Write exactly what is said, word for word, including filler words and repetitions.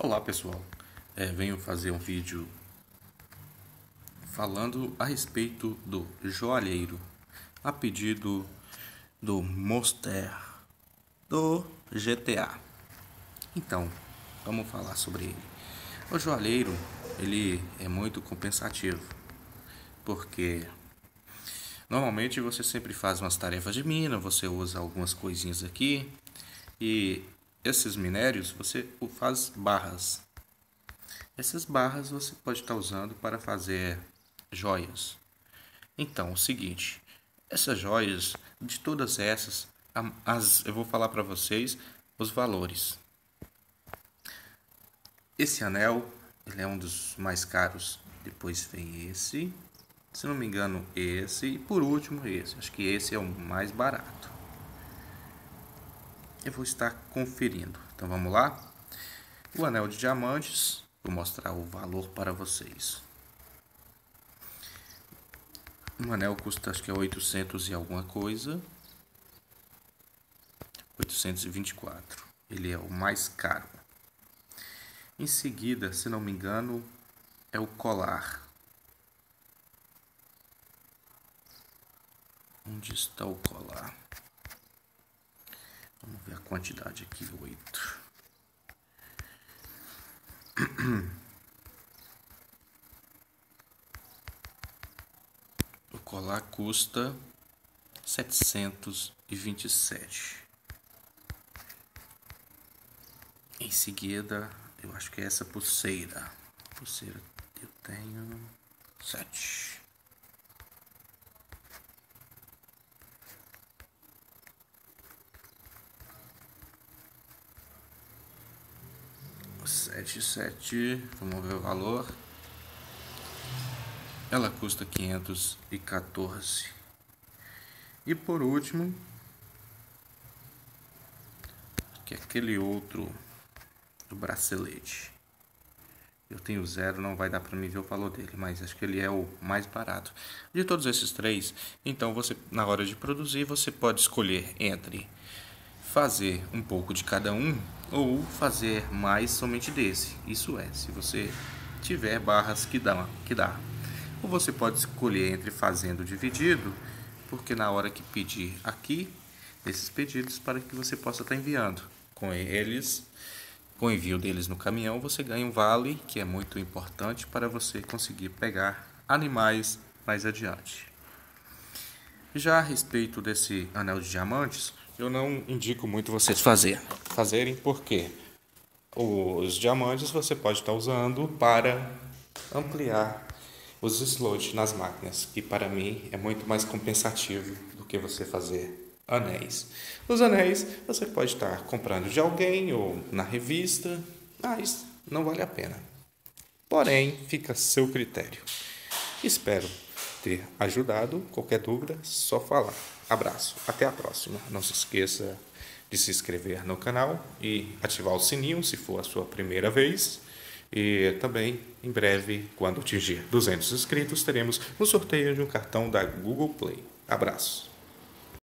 Olá pessoal, é, venho fazer um vídeo falando a respeito do joalheiro a pedido do Monster do G T A. Então, vamos falar sobre ele. O joalheiro, ele é muito compensativo, porque normalmente você sempre faz umas tarefas de mina, você usa algumas coisinhas aqui e esses minérios você faz barras. Essas barras você pode estar usando para fazer joias. Então, o seguinte, essas joias, de todas essas, as, eu vou falar para vocês os valores. Esse anel, ele é um dos mais caros. Depois vem esse, se não me engano esse, e por último esse. Acho que esse é o mais barato. Eu vou estar conferindo. Então vamos lá? O anel de diamantes, vou mostrar o valor para vocês. Um anel custa, acho que é oitocentos e alguma coisa. oitocentos e vinte e quatro. Ele é o mais caro. Em seguida, se não me engano, é o colar. Onde está o colar? Vamos ver a quantidade aqui, oito. O colar custa setecentos e vinte e sete. Em seguida, eu acho que é essa pulseira. Pulseira eu tenho sete. Sete, sete, vamos ver o valor. Ela custa quinhentos e quatorze. E por último, que é aquele outro do bracelete. Eu tenho zero, não vai dar para mim ver o valor dele, mas acho que ele é o mais barato. De todos esses três, então você, na hora de produzir, você pode escolher entre fazer um pouco de cada um ou fazer mais somente desse. Isso é, se você tiver barras que dá, que dá. Ou você pode escolher entre fazendo dividido, porque na hora que pedir aqui, esses pedidos para que você possa estar enviando. Com eles, com o envio deles no caminhão, você ganha um vale, que é muito importante para você conseguir pegar animais mais adiante. Já a respeito desse anel de diamantes, eu não indico muito vocês fazer, fazerem porque os diamantes você pode estar usando para ampliar os slots nas máquinas, que para mim é muito mais compensativo do que você fazer anéis. Os anéis você pode estar comprando de alguém ou na revista, mas não vale a pena. Porém, fica a seu critério. Espero ter ajudado. Qualquer dúvida, só falar. Abraço, até a próxima. Não se esqueça de se inscrever no canal e ativar o sininho se for a sua primeira vez. E também, em breve, quando atingir duzentos inscritos, teremos um sorteio de um cartão da Google Play. Abraço.